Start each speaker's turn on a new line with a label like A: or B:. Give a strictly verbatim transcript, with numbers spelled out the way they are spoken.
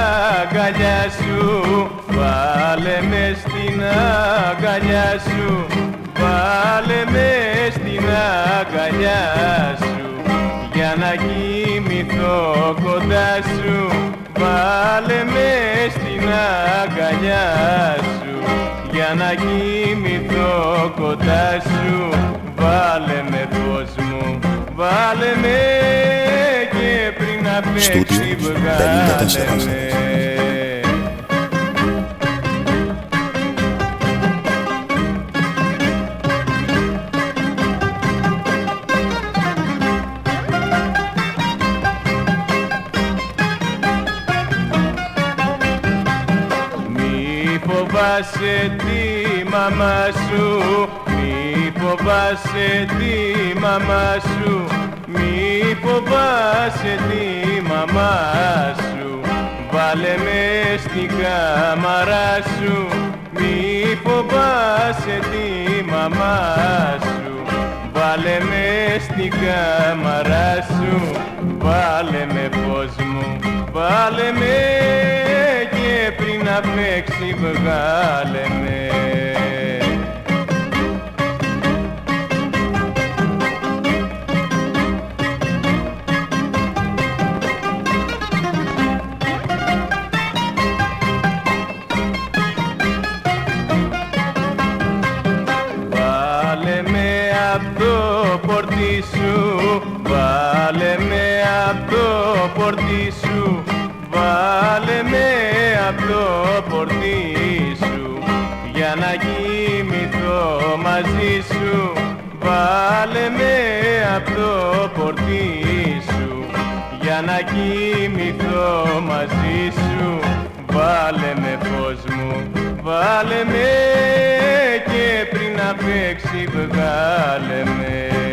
A: αγκαλιά σου, βάλε με στην αγκαλιά σου, βάλε με στην αγκαλιά σου, για να κοιμηθώ κοντά σου, βάλε με στην αγκαλιά σου, για να κοιμηθώ κοντά σου, βάλε με φως μου, βάλε με και πριν να παίξει βγάλε με. Μη φοβάσαι τη μαμά σου, μη φοβάσαι τη μαμά σου, μη φοβάσαι τη μαμά σου, βάλε με στην κάμαρα σου, μη φοβάσαι τη μαμά σου, βάλε με στην κάμαρα σου, βάλε με φως μου, βάλε με και πριν να παίξει βγάλε με. Βάλε με απ' το πορτί σου, βάλε με απ' το πορτί σου, βάλε με απ' το πορτί σου, για να κοιμηθώ μαζί σου, βάλε με απ' το πορτί σου, για να κοιμηθώ μαζί σου, βάλε με φως μου, βάλε με και πριν να παίξει βγάλε με.